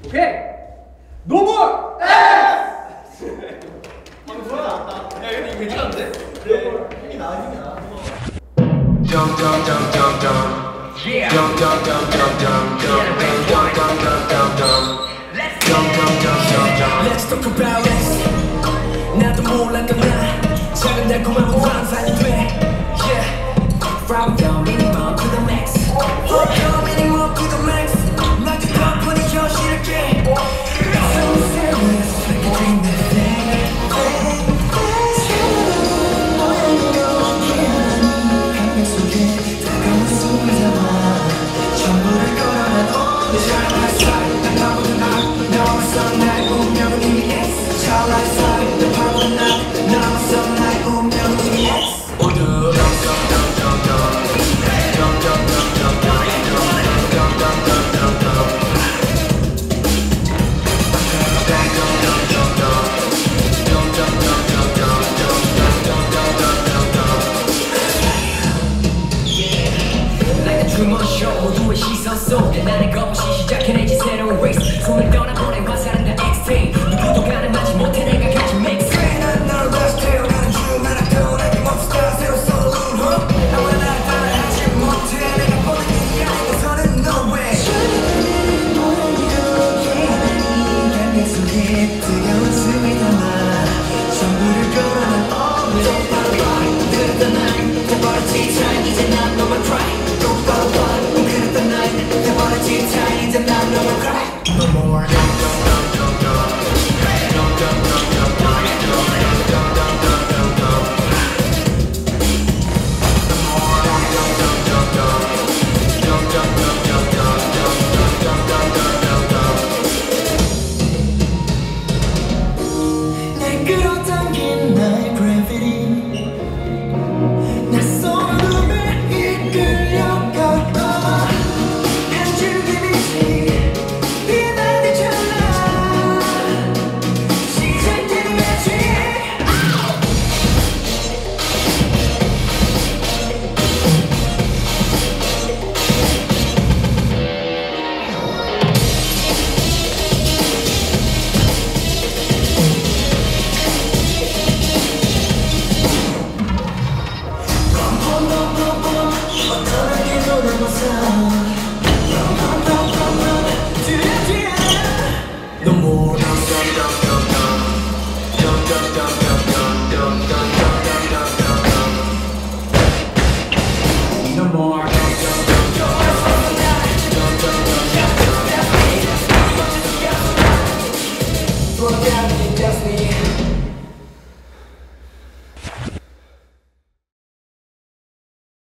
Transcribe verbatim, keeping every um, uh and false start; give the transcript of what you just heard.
오케이. 노멀 S. 방금 소리 나왔다. 야 근데 이거 괜찮은데? 네. 힘이 나 힘이 나. Jump jump jump jump jump. Jump jump jump jump jump jump jump jump jump jump jump. Jump jump jump jump jump. Let's talk about it. 나도 몰랐던 나 작은 달콤한 환상이 돼. Yeah. From the minimum to the max. From the minimum to the max. 날 덮어니 현실을게. So serious, like a dream that thing. 감격 속에 다가온 숨을 잡아 전부를 걸어난 all the shine side. 난 나보다 나 나와서 나의 운명은 이미 X. Charlie side, the power now. 나와서 나의 운명은 이미 X. 모두 모두의 시선 속에 나는 것이 시작해내지 새로운 race. 손을 떠나보내 화살은 다 extreme. 누구도 가늠하지 못해 내가 가진 mix. 난 너를 다시 태어나는 중 하나 더 나김없을까 새로 쏘는 hope. 나와 날 따라하지 못해 내가 보는 일이 아니고서는 no way. 감격 속에 뜨거운 숨이 담아 전부를 걸어난 all the way. 그랬던 날 돼버렸지 잘 이제 난 너만 cry. No more. 날 끌어당긴 나의 gravity. 낯선 꿈에 이끌려가. No more. No more. Forget me, just me.